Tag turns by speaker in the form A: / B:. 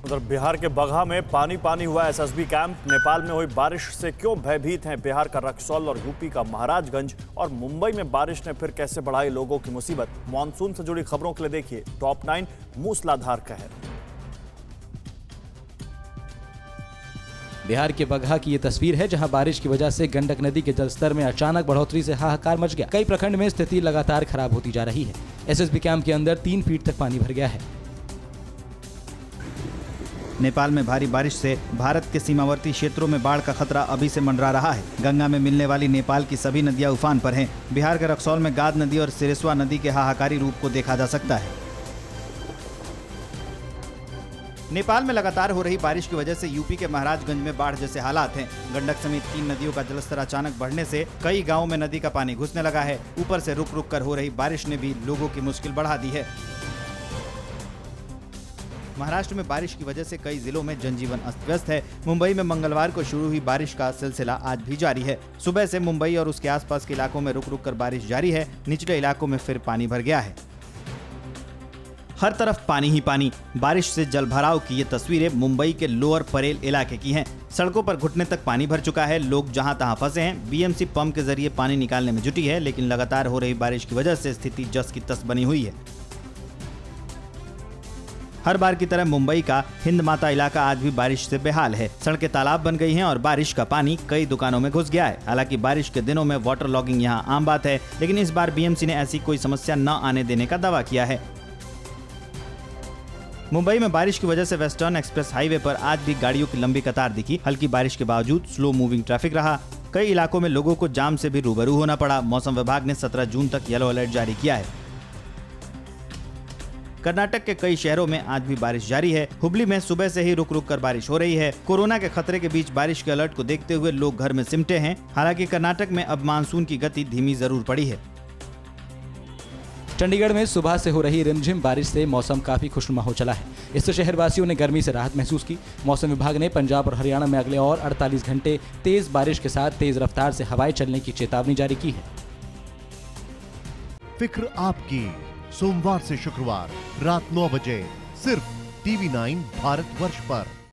A: उधर बिहार के बगहा में पानी पानी हुआ एसएसबी कैंप। नेपाल में हुई बारिश से क्यों भयभीत हैं बिहार का रक्सौल और यूपी का महाराजगंज, और मुंबई में बारिश ने फिर कैसे बढ़ाई लोगों की मुसीबत। मॉनसून से जुड़ी खबरों के लिए देखिए टॉप 9 मूसलाधार कहर।
B: बिहार के बगहा की ये तस्वीर है, जहां बारिश की वजह से गंडक नदी के जलस्तर में अचानक बढ़ोतरी से हाहाकार मच गया। कई प्रखंड में स्थिति लगातार खराब होती जा रही है। एसएसबी कैंप के अंदर 3 फीट तक पानी भर गया है।
C: नेपाल में भारी बारिश से भारत के सीमावर्ती क्षेत्रों में बाढ़ का खतरा अभी से मंडरा रहा है। गंगा में मिलने वाली नेपाल की सभी नदियां उफान पर हैं। बिहार के रक्सौल में गाद नदी और सिरेस्वा नदी के हाहाकारी रूप को देखा जा सकता है। नेपाल में लगातार हो रही बारिश की वजह से यूपी के महाराजगंज में बाढ़ जैसे हालात हैं। गंडक समेत 3 नदियों का जलस्तर अचानक बढ़ने से कई गाँवों में नदी का पानी घुसने लगा है। ऊपर से रुक रुक कर हो रही बारिश ने भी लोगों की मुश्किल बढ़ा दी है। महाराष्ट्र में बारिश की वजह से कई जिलों में जनजीवन अस्त व्यस्त है। मुंबई में मंगलवार को शुरू हुई बारिश का सिलसिला आज भी जारी है। सुबह से मुंबई और उसके आसपास के इलाकों में रुक रुक कर बारिश जारी है। निचले इलाकों में फिर पानी भर गया है। हर तरफ पानी ही पानी। बारिश से जलभराव की ये तस्वीरें मुंबई के लोअर परेल इलाके की हैं। सड़कों पर घुटने तक पानी भर चुका है। लोग जहां तहां फंसे हैं। बीएमसी पंप के जरिए पानी निकालने में जुटी है, लेकिन लगातार हो रही बारिश की वजह से स्थिति जस की तस बनी हुई है। हर बार की तरह मुंबई का हिंद माता इलाका आज भी बारिश से बेहाल है। सड़कें तालाब बन गई हैं और बारिश का पानी कई दुकानों में घुस गया है। हालांकि बारिश के दिनों में वाटर लॉगिंग यहां आम बात है, लेकिन इस बार बीएमसी ने ऐसी कोई समस्या न आने देने का दावा किया है। मुंबई में बारिश की वजह से वेस्टर्न एक्सप्रेस हाईवे पर आज भी गाड़ियों की लंबी कतार दिखी। हल्की बारिश के बावजूद स्लो मूविंग ट्रैफिक रहा। कई इलाकों में लोगों को जाम से भी रूबरू होना पड़ा। मौसम विभाग ने 17 जून तक येलो अलर्ट जारी किया है। कर्नाटक के कई शहरों में आज भी बारिश जारी है। हुबली में सुबह से ही रुक रुक कर बारिश हो रही है। कोरोना के खतरे के बीच बारिश के अलर्ट को देखते हुए लोग घर में सिमटे हैं। हालांकि कर्नाटक में अब मानसून की गति धीमी जरूर पड़ी है।
B: चंडीगढ़ में सुबह से हो रही रिमझिम बारिश से मौसम काफी खुशनुमा हो चला है। इससे शहरवासियों ने गर्मी से राहत महसूस की। मौसम विभाग ने पंजाब और हरियाणा में अगले और 48 घंटे तेज बारिश के साथ तेज रफ्तार से हवाएं चलने की चेतावनी जारी की है।
D: फिक्र आपकी, सोमवार से शुक्रवार रात 9 बजे सिर्फ TV9 भारतवर्ष पर।